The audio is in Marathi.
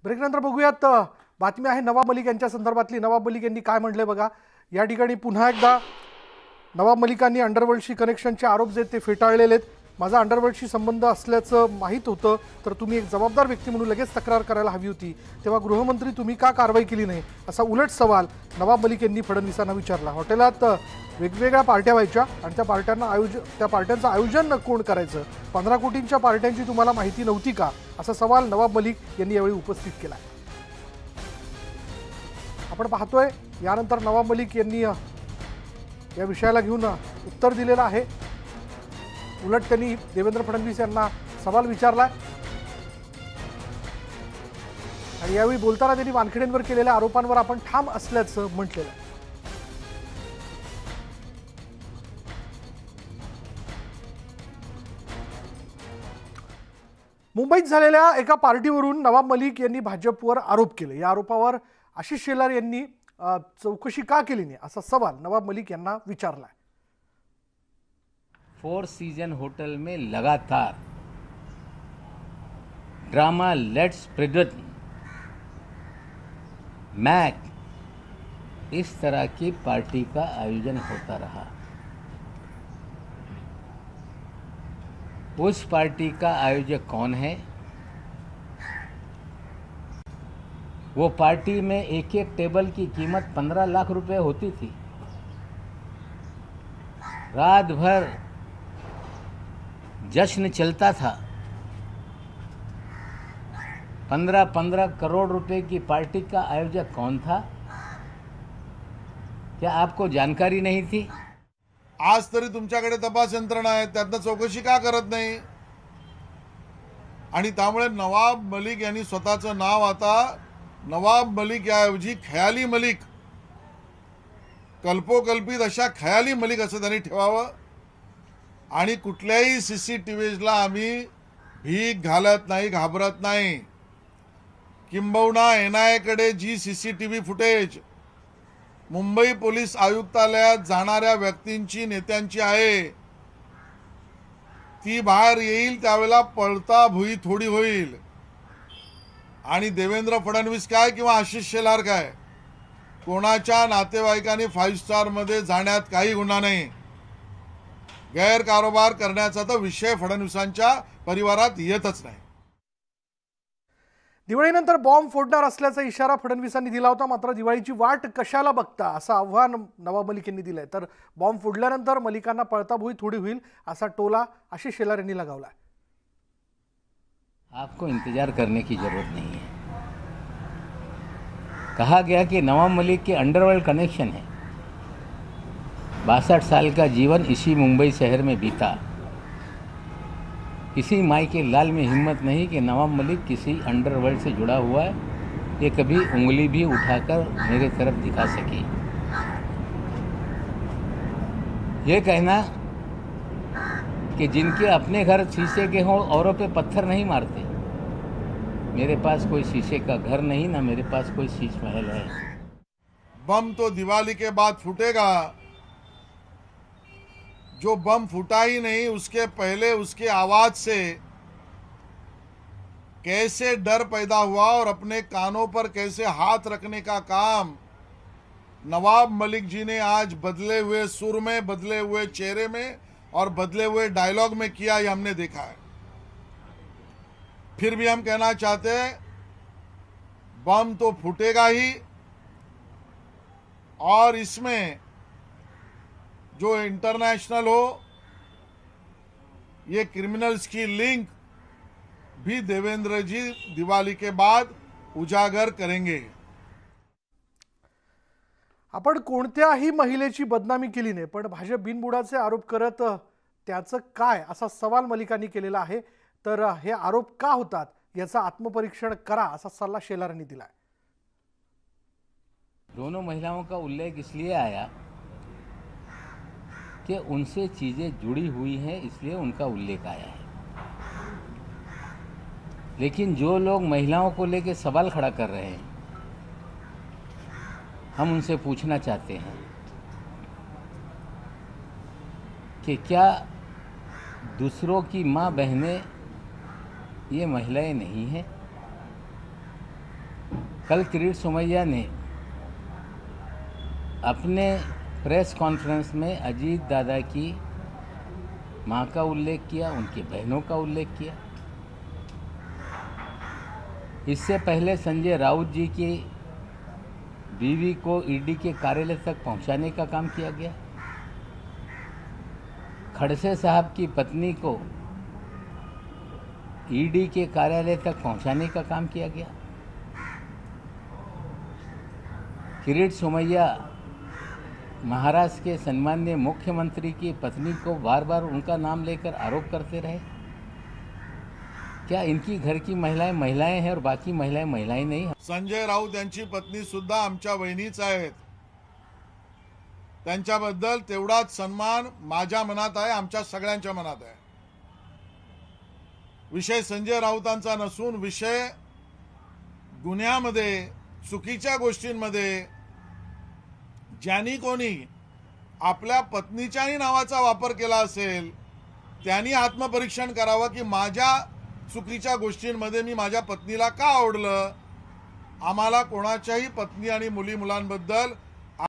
ब्रेकनंतर बघूयात बातमी आहे नवाब मलिक यांच्या संदर्भातली। नवाब मलिक यांनी काय म्हटले बघा। या ठिकाणी पुन्हा एकदा नवाब मलिकांनी अंडरवर्ल्डशी कनेक्शनचे आरोप जे ते फेटाळलेले आहेत। माझा अंडरवर्ल्डशी संबंध असल्याचं माहीत होतं तर तुम्ही एक जबाबदार व्यक्ती म्हणून लगेच तक्रार करायला हवी होती, तेव्हा गृहमंत्री तुम्ही का कारवाई केली नाही, असा उलट सवाल नवाब मलिक यांनी फडणवीसांना विचारला। हॉटेलात वेगवेगळ्या पार्ट्या व्हायच्या आणि त्या पार्ट्यांचं आयोजन कोण करायचं, 15 कोटींच्या पार्ट्यांची तुम्हाला माहिती नव्हती का, असा सवाल नवाब मलिक यांनी यावेळी उपस्थित केला। आपण पाहतोय यानंतर नवाब मलिक यांनी या विषयाला घेऊन उत्तर दिलेलं आहे। उलट त्यांनी देवेंद्र फडणवीस यांना सवाल विचारलाय आणि यावेळी बोलताना त्यांनी वानखेडेंवर केलेल्या आरोपांवर आपण ठाम असल्याचं म्हटलेलं आहे। मुंबईत झालेल्या एका पार्टीवरून नवाब मलिक यांनी भाजपवर आरोप केले। या आरोपावर आशिष शेलार यांनी चौकशी का केली नाही, असा सवाल नवाब मलिक यांना विचारला। फोर सीजन होटल में लगातार ड्रामा लेट्स प्रिडट मैक इस तरह की पार्टी का आयोजन होता रहा। उस पार्टी का आयोजक कौन है, वो पार्टी में एक एक टेबल की कीमत 15 लाख रुपए होती थी। रात भर जश्न चलता था। 15-15 करोड़ रुपए की पार्टी का आयोजक कौन था, क्या आपको जानकारी नहीं थी? आज तरी तुमच्याकडे तपास यंत्रणा आहे, त्यातनं चौकशी का करत नाही? आणि त्यामुळे नवाब मलिक यांनी स्वतःचं नाव आता नवाब मलिक याऐवजी खयाली मलिक, कल्पोकल्पित अशा खयाली मलिक असं त्यांनी ठेवावं। आणि कुठल्याही CCTVला आम्ही भीक घालत नाही, घाबरत नाही। किंबहुना NIA कडे जी CCTV फुटेज मुंबई पोलीस आयुक्तालयात जाणाऱ्या व्यक्तींची, नेत्यांची आहे, ती बाहेर येईल त्यावेळेला पळता भुई थोडी होईल। आणि देवेंद्र फडणवीस काय किंवा आशिष शेलार काय, कोणाच्या नातेवाईकांनी 5 स्टार मध्ये जाण्यात काही गुन्हा नाही। गैरकारोबार करण्याचा तर विषय फडणवीसांच्या परिवारात येतच नाही। दिवाळीनंतर बॉम्ब फोडणार असल्याचा इशारा फडणवीसांनी दिला होता, मात्र दिवाळीची वाट कशाला बघता असं आव्हान नवाब मलिक यांनी दिलंय। तर बॉम्ब फोडल्यानंतर मलिकांना पळता भुई थोडी होईल असा टोला आशिष शेलार यांनी लगावला। आपको इंतजार करने की जरूरत नहीं है। कहा गया कि नवाब मलिक के अंडरवर्ल्ड कनेक्शन है। 62 साल का जीवन इसी मुंबई शहर में बीता। किसी माई के लाल में हिम्मत नहीं कि नवाब मलिक किसी अंडरवर्ल्ड से जुड़ा हुआ है, ये कभी उंगली भी उठाकर मेरे तरफ दिखा सकी। ये कहना कि जिनके अपने घर शीशे के हों औरों पे पत्थर नहीं मारते, मेरे पास कोई शीशे का घर नहीं, ना मेरे पास कोई शीश महल है। बम तो दिवाली के बाद फूटेगा, जो बम फूटा ही नहीं उसके पहले उसके आवाज से कैसे डर पैदा हुआ और अपने कानों पर कैसे हाथ रखने का काम नवाब मलिक जी ने आज बदले हुए सुर में, बदले हुए चेहरे में और बदले हुए डायलॉग में किया, ये हमने देखा है। फिर भी हम कहना चाहते हैं, बम तो फूटेगा ही, और इसमें जो इंटरनेशनल हो, ये क्रिमिनल्स की लिंक भी देवेंद्र जी दिवाली के बाद उजागर करेंगे। आपण कोणत्याही महिलेची बदनामी केली नाही, पण भाजप बिनबुडाचे आरोप करत त्याचं काय, असा सवाल मलिकांनी केलेला आहे। तर हे आरोप का होतात याचा आत्मपरीक्षण करा, असा सल्ला शेलार यांनी दिलाय। दोनों महिलाओं का उल्लेख इसलिए आया कि उनसे चीज़ें जुड़ी हुई हैं, इसलिए उनका उल्लेख आया है। लेकिन जो लोग महिलाओं को लेकर सवाल खड़ा कर रहे हैं, हम उनसे पूछना चाहते हैं कि क्या दूसरों की माँ बहनें ये महिलाएं नहीं हैं? कल किरीट सोमैया ने अपने प्रेस कॉन्फ्रेंस में अजीत दादा की मां का उल्लेख किया, उनकी बहनों का उल्लेख किया। इससे पहले संजय राउत जी की बीवी को ईडी के कार्यालय तक पहुंचाने का काम किया गया। खड़से साहब की पत्नी को ईडी के कार्यालय तक पहुंचाने का काम किया गया। किरीट सोमैया महाराष्ट्र के सम्माननीय मुख्यमंत्री की पत्नी को बार बार उनका नाम लेकर आरोप करते रहे। क्या इनकी घर की महिलाएं महिलाएं हैं और बाकी महिलाएं महिलाएं नहीं? संजय राऊत यांची पत्नी सुद्धा आमच्या वहिनीच आहेत। त्यांच्याबद्दल तेवढाच सन्मान माझ्या मनात आहे, आमच्या सगळ्यांच्या मनात आहे। विषय संजय राऊतांचा नसून विषय गुन्ह्यामध्ये, चुकीच्या गोष्टींमध्ये ज्यांनी कोणी आपल्या पत्नीच्याही नावाचा वापर केला असेल त्यांनी आत्मपरीक्षण करावं की माझ्या चुकीच्या गोष्टींमध्ये मी माझ्या पत्नीला का आवडलं। आम्हाला कोणाच्याही पत्नी आणि मुली मुलांबद्दल